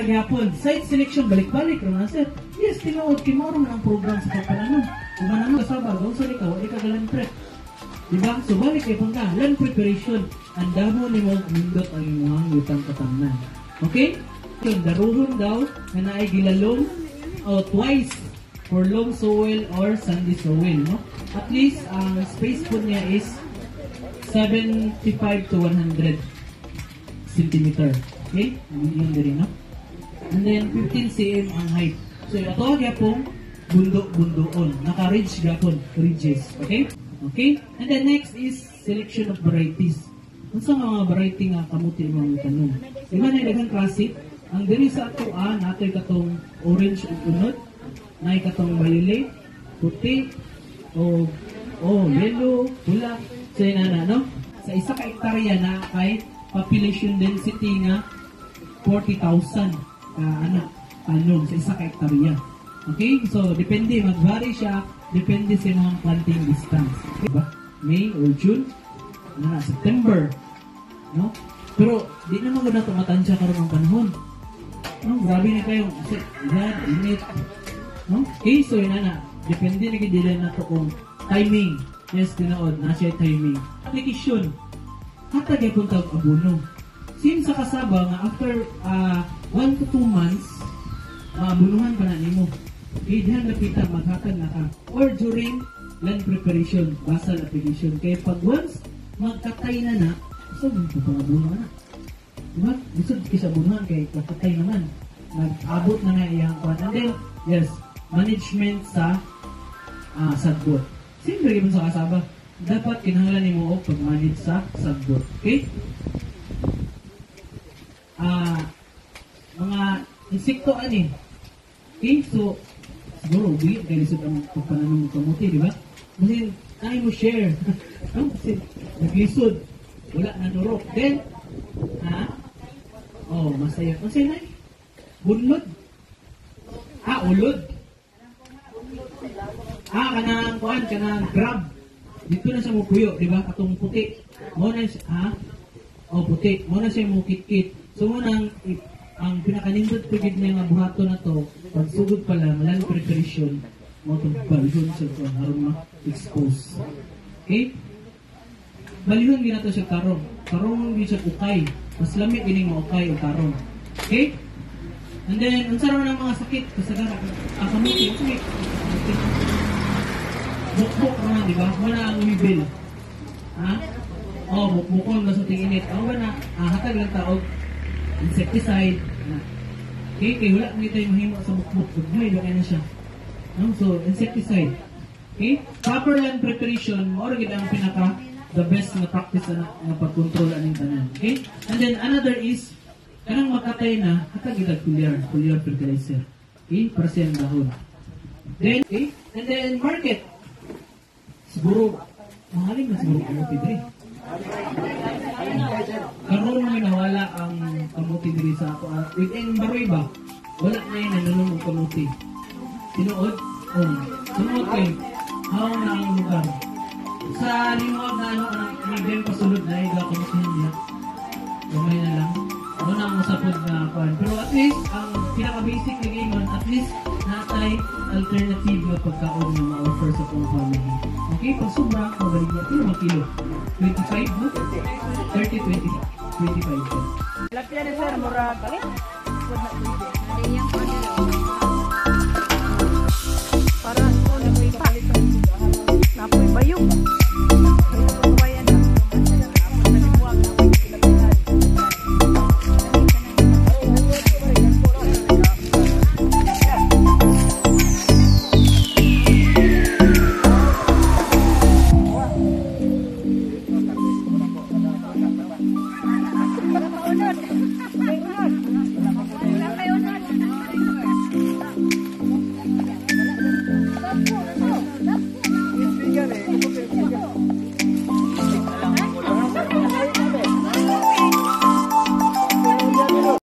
ra gyapon. Site selection balik-balik ra sir. Yes, tinuod kimoro man ang program sa pagpananom. Kung manano kasaba, kung sa ikaw, di ka galang prep. Diba? So balik kay punta, land preparation. Ang damo ni mo nindot ang imong utang katangnan. Okay? So, daruhon daw na naay gilalom twice for loam soil or sandy soil, no? At least ang space po niya is 75 to 100 centimeter. Okay? Yun din, no? And then 15 cm ang height. So ito gyapon bundo-bundoon. Naka-ridge gyapon, ridges. Okay? Okay? And then next is selection of varieties. Unsa nga mga variety nga kamuti imong tanom? Di ba na daghang klase? Ang diri sa ato natay katong orange ug unod, nay katong violet, puti, o yellow, pula, sa inana, no? Sa isa ka hektarya na kay population density nga 40,000 tanom sa isa ka hektarya. Okay? So, depende, mag-vary siya, depende sa mga planting distance. Diba? May or June, September, no? Pero, di na maganda ito matansya karon ng panahon. No? Grabe na kayo, kasi, init. No? Okay, so yun depende na kidila na ito kung timing. Yes, tinood, na siya timing. Application, hatag ay punta ang abono. Since sa kasaba nga after 1 to 2 months, maabunuhan pa na nimo. Okay, dihan nakita maghatag na ka. Or during land preparation, basal application. Kaya pag once magkatay na, so gusto pang abunuhan na. Diba? Gusto kisa abunuhan kaya magkatay naman. Nag-abot na nga iyang kwan. And then, yes, management sa sagbot. Siyempre yun sa kasaba, dapat kinahanglan nimo og pag-manage sa sagbot. Okay? Mga insekto ani. Okay? So, siguro, bigyan kayo lisod ang pagpananom ng kamuti, di ba? Kasi, tayo mo share. No? Kasi, naglisod. Wala na nurok. Then, masaya. Masaya na eh. Bunlod. Ulod. Kanang grab. Dito na siya mo puyo, di ba? Katong puti. Mo na siya, puti. Mo na siya mo kit-kit. So, mo nang, ang pinakanindot pagid niya nga buhato na to, pagsugod pala, land preparation, mo itong balihon siya ito, harong ma-expose. Okay? Balihon gina to siya karong. Karong gina siya ukay. Mas lamig gining mo ukay o karong. Okay? And then, unsa raw ng mga sakit, kasagara, kamuti, okay. Bukbuk naman, di ba? Wala ang wibil. Bukbukon na sa tinginit. Hatag lang taog insecticide. Okay, kaya wala mo tayo mahimo sa bukbuk. Bukbuk, bakay na siya. So, insecticide. Okay? Proper land preparation, or gid ang the best na practice na pag-control aning tanan. Okay? And then, another is, kanang makatay na, hatag gid foliar fertilizer. Okay? Para siyang dahon. Then, okay? And then, market. Siguro, mahaling na siguro kamuti diri. Karoon may nawala ang kamuti diri sa ako. Within Baroy ba? Wala na yun nanunong ang kamuti. Tinuod? Tinuod kayo. Haw na ang lugar. Sa limuag na medium pasulod na iga kamutihan niya. Gamay na lang. Ano na ang masapod na pan. Pero at least, ang pinaka-basic na game at least, natay alternative na pagkaon na ma-offer sa kong family. Okay, pag sobra, mabalik niya. Pero makilo? 25 mo? 30, 25. Lapya na sir, mura palit. Para ako na may palit. Napoy bayong.